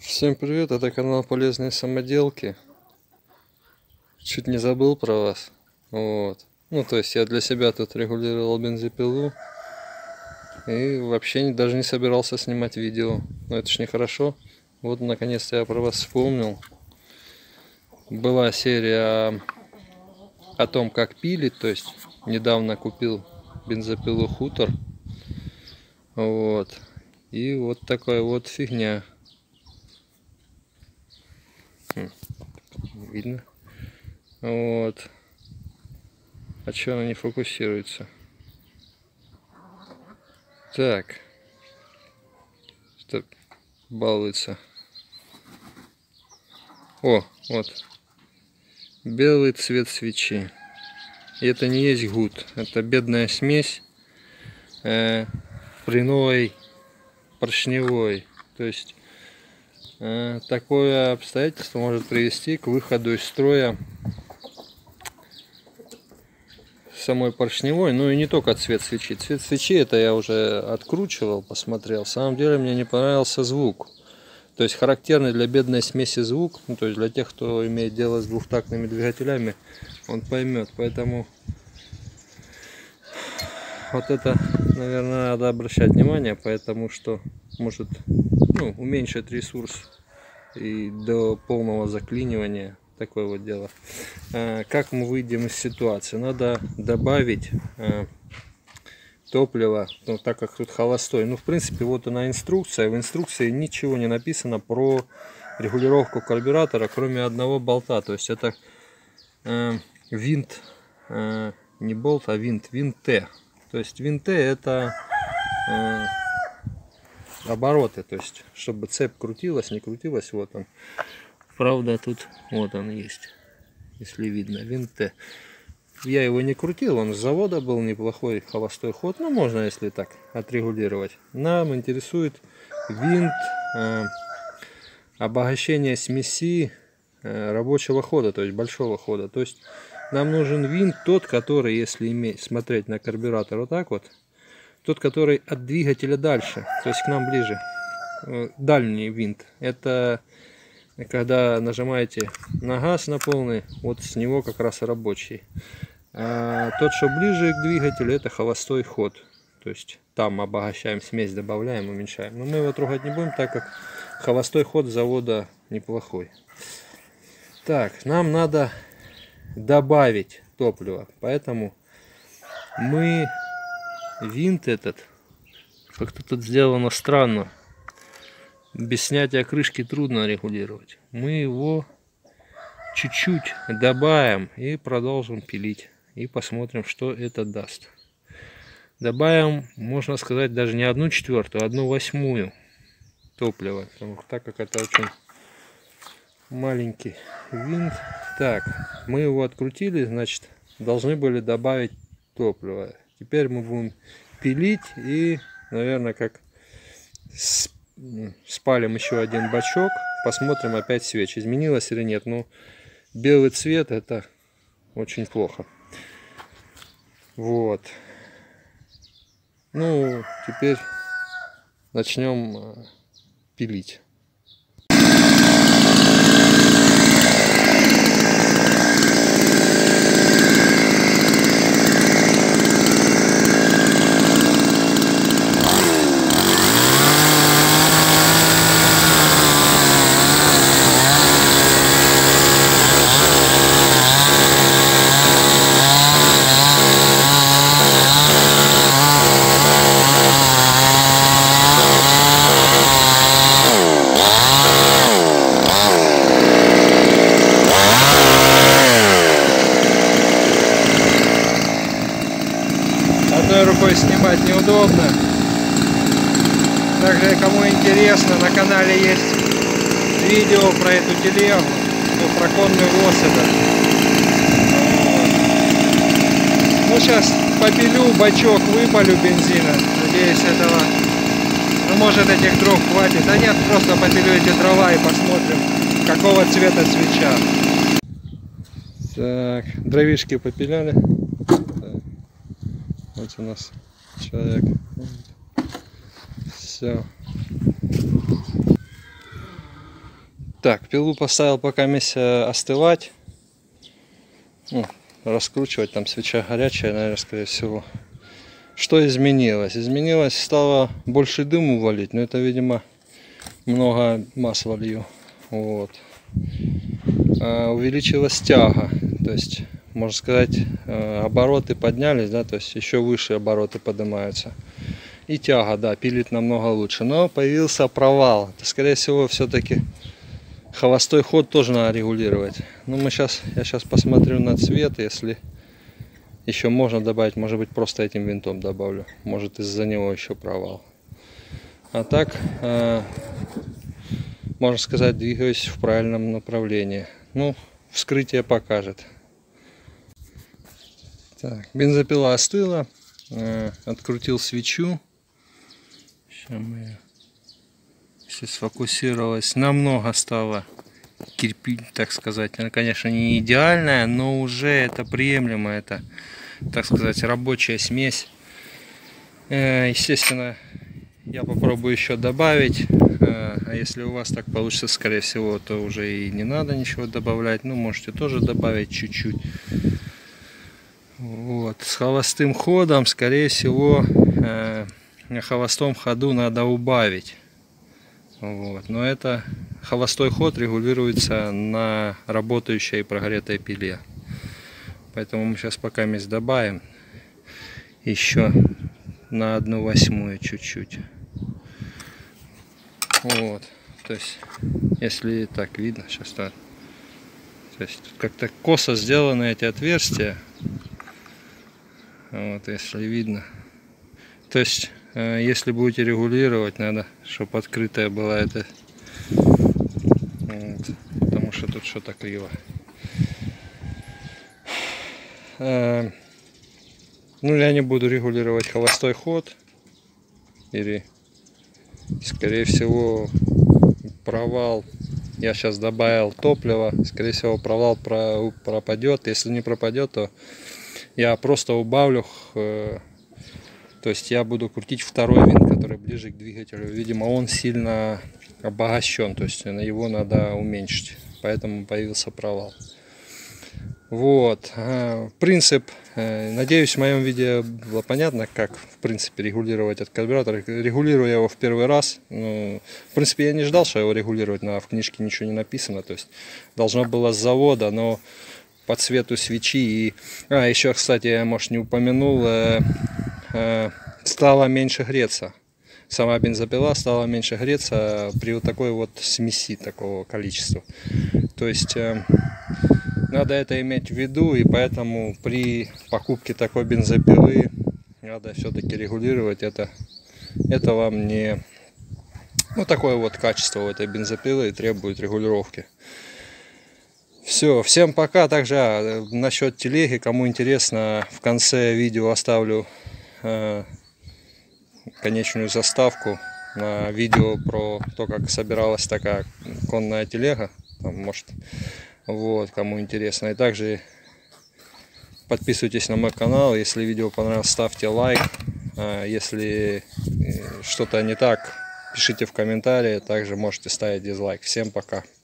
Всем привет, это канал Полезные Самоделки. Чуть не забыл про вас. Вот. То есть я для себя тут регулировал бензопилу. И вообще даже не собирался снимать видео. Но это ж нехорошо. Вот наконец-то я про вас вспомнил. Была серия о том, как пилить. То есть недавно купил бензопилу Хутор. Вот. И вот такая вот фигня. Видно? Вот. А что она не фокусируется? Так. Что балуется? О, вот. Белый цвет свечи. И это не есть гуд. Это бедная смесь пряной, поршневой. То есть такое обстоятельство может привести к выходу из строя самой поршневой, ну и не только цвет свечи. Цвет свечи это я уже откручивал, посмотрел. В самом деле мне не понравился звук. То есть характерный для бедной смеси звук, то есть для тех, кто имеет дело с двухтактными двигателями, он поймет. Поэтому вот это, наверное, надо обращать внимание, потому что может уменьшить ресурс и до полного заклинивания. Такое вот дело. Как мы выйдем из ситуации? Надо добавить топливо, так как тут холостой. В принципе, вот она инструкция. В инструкции ничего не написано про регулировку карбюратора, кроме одного болта. То есть это винт, не болт, а винт Т. То есть винт Т это обороты, то есть чтобы цепь крутилась, не крутилась. Вот он. Правда, тут вот он есть, если видно, винт Т. Я его не крутил, он с завода был, неплохой холостой ход. Можно, если так, отрегулировать. Нам интересует винт обогащения смеси рабочего хода, то есть большого хода. То есть нам нужен винт тот, который, если смотреть на карбюратор вот так вот, тот, который от двигателя дальше, то есть к нам ближе. Дальний винт. Это когда нажимаете на газ на полный, вот с него как раз рабочий. А тот, что ближе к двигателю, это холостой ход. То есть там обогащаем смесь, добавляем, уменьшаем. Но мы его трогать не будем, так как холостой ход завода неплохой. Так, нам надо добавить топливо. Поэтому мы винт этот, как-то тут сделано странно. Без снятия крышки трудно регулировать. Мы его чуть-чуть добавим и продолжим пилить. И посмотрим, что это даст. Добавим, можно сказать, даже не 1/4, а 1/8 топлива. Так как это очень маленький винт. Так, мы его открутили, значит, должны были добавить топливо. Теперь мы будем пилить и, наверное, как спалим еще один бачок, посмотрим опять свечи, изменилось или нет. Белый цвет это очень плохо. Вот. Теперь начнем пилить. Одной рукой снимать неудобно. Также, кому интересно, на канале есть видео про эту телегу, про конный ВОЗ это. Сейчас попилю бачок, выпалю бензина. Надеюсь, этого, может, этих дров хватит. А нет, просто попилю эти дрова и посмотрим, какого цвета свеча. Так, дровишки попиляли. Вот у нас человек. Все. Так, пилу поставил пока остывать. Ну, раскручивать, там свеча горячая, наверное, скорее всего. Что изменилось? Изменилось, стало больше дыму валить, но это, видимо, много масла лью. Вот. Увеличилась тяга, то есть, можно сказать, обороты поднялись, да, то есть еще выше обороты поднимаются. И тяга, да, пилит намного лучше. Но появился провал. Это, скорее всего, все-таки холостой ход тоже надо регулировать. Ну, я сейчас посмотрю на цвет, если еще можно добавить, может быть, просто этим винтом добавлю. Может, из-за него еще провал. А так, можно сказать, двигаюсь в правильном направлении. Ну, вскрытие покажет. Так, бензопила остыла. Открутил свечу. Сейчас мы, если сфокусировалась, намного стало кирпич, так сказать. Она, конечно, не идеальная, но уже это приемлемо. Это, так сказать, рабочая смесь. Естественно, я попробую еще добавить. А если у вас так получится, скорее всего, то уже и не надо ничего добавлять. Ну, можете тоже добавить чуть-чуть. Вот. С холостым ходом, скорее всего, на холостом ходу надо убавить. Вот. Но это холостой ход регулируется на работающей и прогретой пиле. Поэтому мы сейчас пока добавим еще на 1/8 чуть-чуть. Вот. То есть, если так видно, сейчас так. То есть как-то косо сделаны эти отверстия. Вот, если видно. То есть, если будете регулировать, надо, чтобы открытая была эта. Вот, потому что тут что-то криво. Ну, я не буду регулировать холостой ход. Или, скорее всего, провал. Я сейчас добавил топливо. Скорее всего, провал пропадет. Если не пропадет, то я просто убавлю. То есть я буду крутить второй винт, который ближе к двигателю. Видимо, он сильно обогащен. То есть его надо уменьшить. Поэтому появился провал. Вот. Принцип. Надеюсь, в моем видео было понятно, как в принципе регулировать этот карбюратор. Регулирую я его в первый раз. Ну, в принципе, я не ждал, что его регулировать, но в книжке ничего не написано. То есть должно было с завода, но по цвету свечи. И еще, кстати, я, может, не упомянул, стало меньше греться. Сама бензопила стала меньше греться при вот такой вот смеси, такого количества. То есть надо это иметь в виду, и поэтому при покупке такой бензопилы надо все-таки регулировать это. Это вам не... Ну, такое вот качество у этой бензопилы требует регулировки. Все, всем пока. Также насчет телеги, кому интересно, в конце видео оставлю конечную заставку на видео про то, как собиралась такая конная телега. Там, может, вот, кому интересно. И также подписывайтесь на мой канал. Если видео понравилось, ставьте лайк. Если что-то не так, пишите в комментарии. Также можете ставить дизлайк. Всем пока.